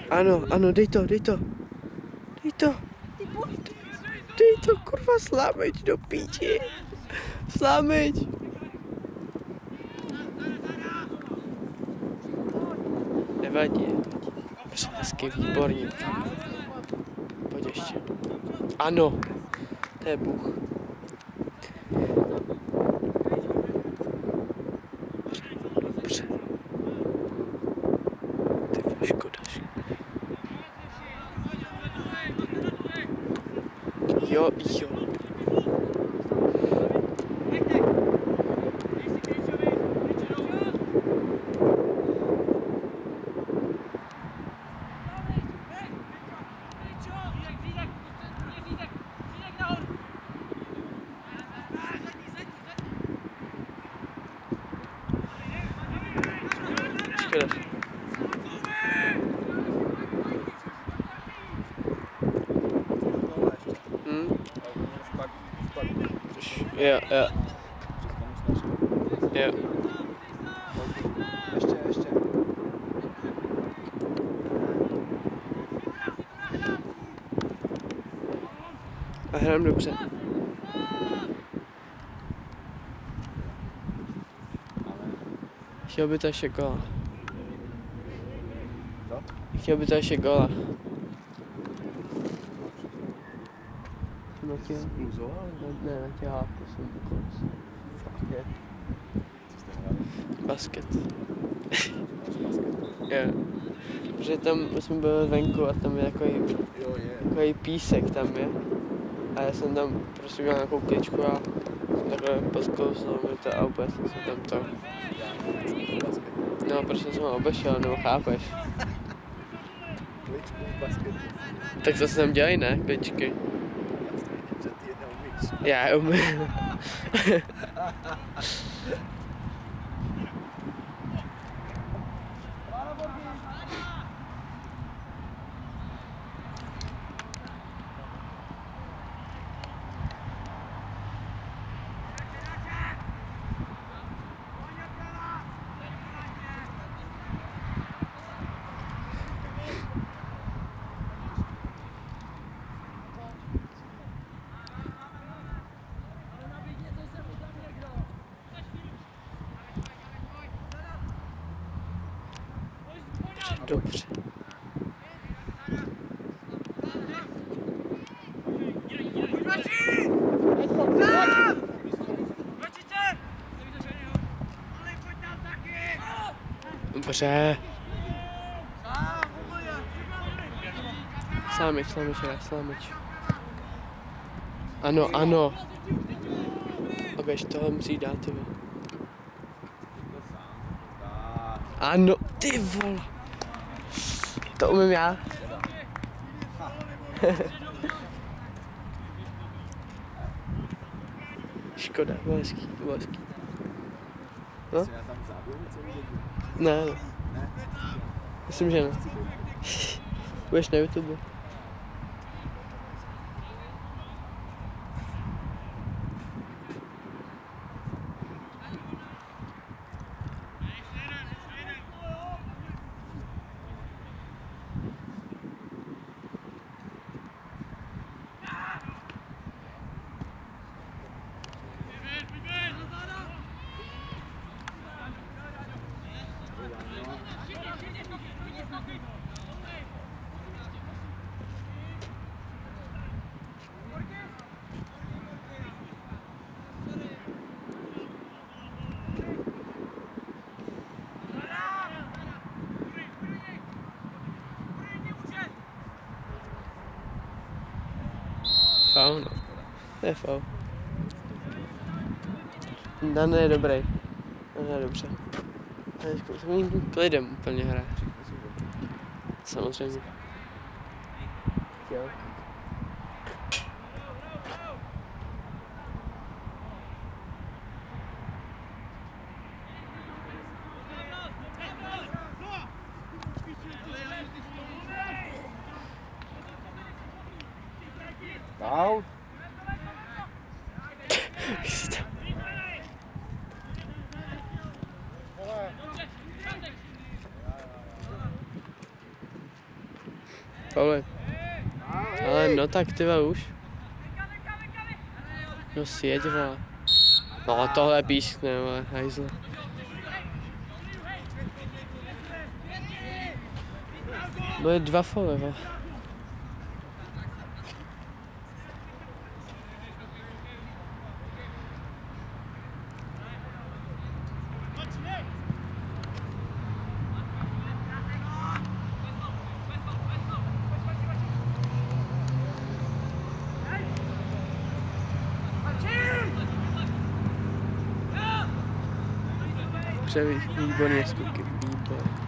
Ano, ano, dej to. Dej to, kurva, slámeť do píči. Slámeť. Nevadí. Hezky, výborně. Pojď ještě. Ano. To je Bůh. Dobře. Ty vole, škoda. Jo. Škoda. Jo. Ještě. A hrám dobře. Chtěl by to ještě gola. Co? Chtěl by to ještě gola. Skluzoval? Ne, na těháku jsem dokonce. Fakt je. Co jste hráli? Basket. Basket? Jo. Protože tam jsme byli venku a tam je takový písek tam je. A já jsem tam prostě udělal nějakou kličku a jsem takhle posklouzl mi to a úplně jsem se tam to... No, prostě jsem ho obešel, nebo chápeš? Kličku v basketu. Tak to se tam dělají, ne? Kličky. Že ty je neumíš. Já umím. Dobře. Dobře. Slámič. Ano. A běž toho musí dát, ty vole. Ano, ty vole. To umím já. Škoda, bylo hezký. No? Já tam záběru celý dobu? Ne. Ne? Myslím, že ne. Budeš na YouTube. Faul, no. To je faul. Dan je dobrý. Dan je dobře. S takovým klidem úplně hraje. Samozřejmě. Jo. Faul? faule. Ale no tak ty vole, už. No sjeď vole. No tohle pískne vole, hajzle. No je 2 faule vole. Výborně skoky, výborně.